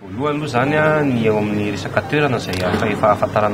Voalohany aloha zany ny eo amin'ny resaka toerana zay efa ahafantarana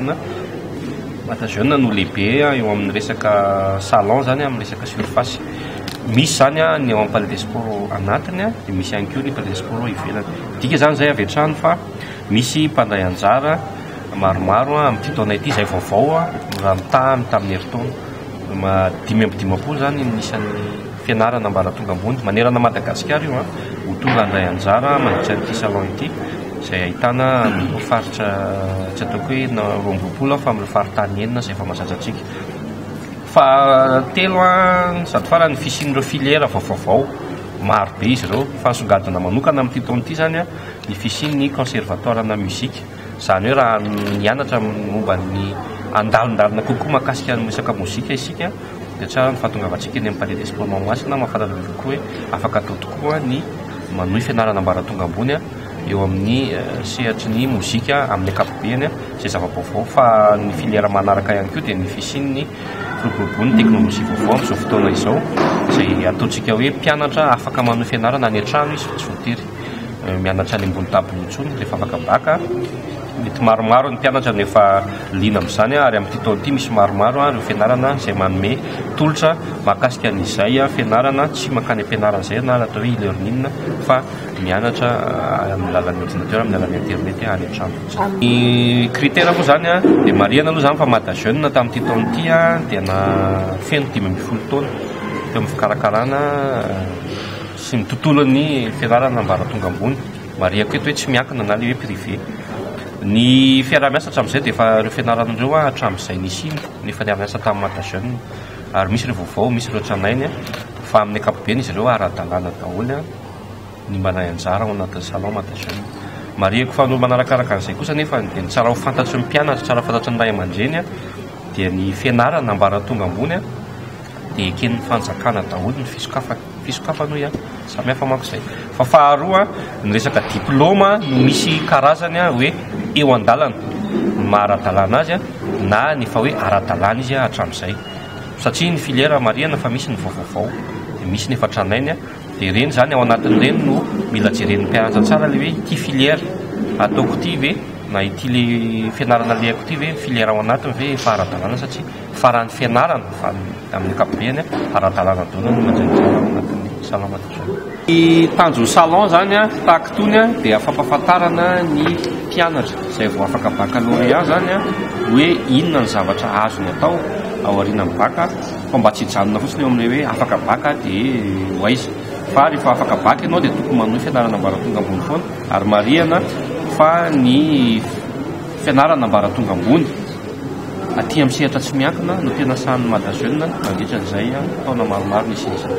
Mata Jeune no lehibe eo amin'ny resaka salon zany amin'ny resaka surface. Misy zany ny eo amin'ny palais des sports anatiny dia misy ihany koa ny palais des sports ivelany. Dika zany zay avy hatrany fa misy mpandray anjara maromaro amin'ity taona ity zay vaovao raha mitahany tamin'ny heritaona 5 zany nisan'ny fianarana ambaratonga ambony manerana Madagasikara io ho tonga andray anjara mandritra an'ity salon ity izay ahitana amin'ny faritra tsy ataoko hoe na 20 fa amin'ny faritany enina izay efa mahazatra antsika. Fa telo sady farany fisian'ireo filiera vaovao maro be izy ireo fa songadina manokana amin'ity taona ity zany ny fisian'ny conservatoire na muzika, izany hoe raha nianatra momba ny andalondalina kokoa mahakasika ny resaka mozika isika dia tsara ny fahatongavantsika eny amin'ny palais des sports Mahamasina mahafantatra kokoa hoe afaka atao tokoa ny manohy fianarana ambaratonga ambony eo amin'ny sehatry ny mozika amin'ny ankapobeny izay zava-baovao. Fa ny filiera manaraka ihany koa dia ny fisian'ny firoborobony teknôlôjia vaovao amin'izao fotoana izao izay ataontsika hoe mpianatra afaka manohy fianarana any an-trano izy tsy voatery mianatra any ambony tabony intsony rehefa afaka baka. Mety maromaro ny mpianatra nefa liana amin'izany ary amin'ity taona ity misy maromaro ireo fianarana izay manome tolotra mahakasika an'izay fianarana tsy mankany ampianarana izay na atao hoe e-learning fa mianatra amin'ny lalan'ny ordinateur amin'ny lalan'ny internet any an-trano. Ny critère moa zany dia marihana aloha zany fa Mata Jeune tamin'ity taona ity dia na feno 15 taona teo amin'ny fikarakarana sy ny tontolon'ny fianarana ambaratonga ambony. Mariako eto hoe tsy miankina na le hoe privé. Ny fiarah-miasa hatramin'izay dia efa ireo fianaran'ireo hatramin'izay nisy nefa niara-miasa tamin'ny Mata Jeune ary misy ireo vaovao, misy ireo tranainy fa amin'ny ankapobeny izy ireo ara-dalàna daholo ny manay anjara ao anatin'ny salon Mata Jeune. Mariako fa no manarakaraka an'izay kosa nefa dia ny tsara ho fantatry ny mpianatra, tsara fantatry ny ray aman-dreny dia ny fianarana ambaratonga ambony dia eken'ny fanjakana daholo ny fisokafana hoe samihafa mako izay. Fa faharoa ny resaka diplôma no misy karazany hoe eo an-dalana maha-ara-dalàna azy na nefa hoe ara-dalàna izy hatramin'izay satria ny filiera marihana fa misy ny vaovao dia misy nefa tranainy dia ireny zany ao anatin'ireny no mila jeren'ny mpianatra tsara le hoe ity filiera ataoko ity ve na ity le fianarana leako ity ve filiera ao anatiny ve efa ara-dalàna satria faran'ny fianarana fa amin'ny ankapobeny ara-dalàna daholo no mandrainjara ao anatin'ny salon Mata Jeune. Ny tanjon'ny salon zany tahaka itony dia fampahafantarana ny mpianatra izay vao afaka baccalauréat zany hoe inona ny zavatra azony atao ao aorian'ny baka fa mba tsy hijanona fotsiny eo amin'ilay hoe afaka baka dia ho aiza fa rehefa afaka baka ianao dia tokony manohy fianarana ambaratonga ambony foana ary marihana fa ny fianarana ambaratonga ambony aty amin'ny sehatra tsy miankina no tena sahan'ny Mata Jeune mandritra an'izay taona maromaro nisy izany.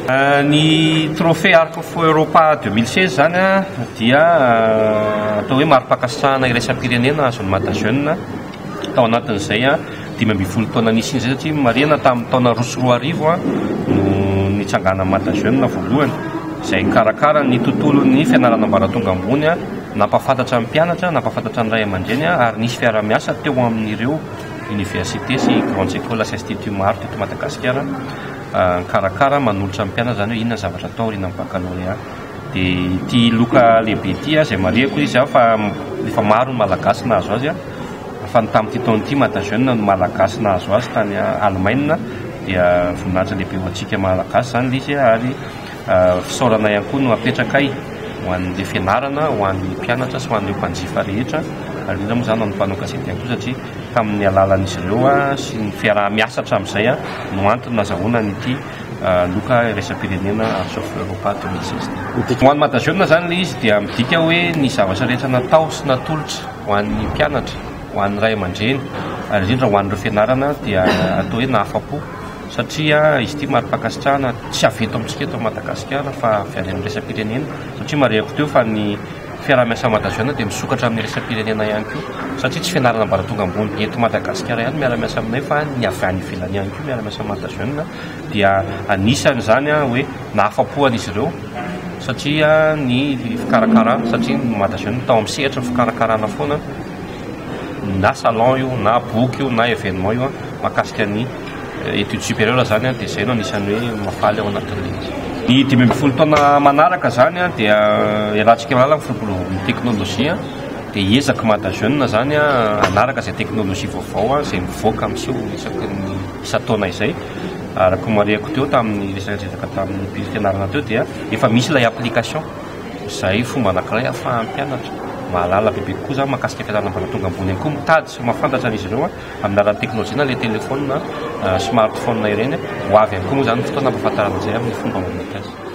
Ny trophée Arc Feu Europa 2016 zany dia atao hoe mari-pakasitrahana iraisam-pirenena azon'ny Mata Jeune tao anatin'izay 15 taona nisy izay satria marihana tamin'ny taona 2012 no nitsangana Mata Jeune voalohany izay karakara ny tontolon'ny fianarana ambaratonga ambony nampafantatra amin'ny mpianatra, nampafantatra ny ray aman-dreny ary nisy fiara-miasa teo amin'ireo université sy grandes écoles sy institut maro teto Madagasikara karakara manolotra amin'ny mpianatra zany hoe inona zavatra atao aorian'ny baccalauréat. Dia ity loka lehibe ity izay marihako izy fa efa maro ny malagasy nahazo azy fa tamin'ity taona ity Mata Jeune no malagasy nahazo azy tany Allemagne dia voninahitra lehibe ho antsika malagasy zany izy ary fisaorana ihany koa no apetraka ho an'ilay fianarana, ho an'ny mpianatra sy ho an'ireo mpanjifa rehetra ary indrindra moa zany ho an'ny mpanao kasety ihany koa satria tamin'ny alalan'izy ireo sy ny fiarah-miasa hatramin'izay no antony nazahoana n'ity loka iraisam-pirenena Arc Feu Europa 2016. Ho an'ny Mata Jeune zany le izy dia midika hoe ny zavatra rehetra natao sy natolotra ho an'ny mpianatra, ho an'ny ray aman-dreny ary indrindra ho an'ireo fianarana dia atao hoe nahafa-po satria izy ity mari-pakasitrahana tsy aveto amintsika eto Madagasikara fa avy any amin'ny resam-pirenena satria mariako teo fa ny fiarah-miasa Mata Jeune dia misokatra amin'ny resam-pirenena ihany koa satria tsy fianarana ambaratonga ambony eto Madagasikara ihany miara-miasa aminay fa ny avy any ivelany ihany koa miara-miasa Mata Jeune dia anisany zany hoe nahafa-po an'izy ireo satria ny fikarakarana satria Mata Jeune tao amin'ny sehatra fikarakarana foana na salon io na boky io na événement io mahakasika ny études supérieures zany dia izay no anisan'ny hoe mafaly ao anatin'ilay izy. Ny 20 taona manaraka zany a dia iarahantsika malala ny firoboromboan'ny teknôlôjia dia hiezaka mata jeune zany a anaraka izay teknôlôjia vaovao a izay mivoaka amin'seho isaky ny isa-taona izay. Araka mariako teo tamin'ny resaka tamin'ny mpianarana teo dia efa misy ilay application izay fomba anankiray ahafahan'ny mpianatra mahalala bebe kokoa zany mahakasika fianarana mbola tonga ambony ihany koa mitady sy mahafantatra an'izy ireo a amin'ny alalan'ny teknôlôjia na ilay téléphone na smartphone ireny ho avy ihany koa moa zany fotoana ampahafantarana izay amin'ny fomba mamety azy.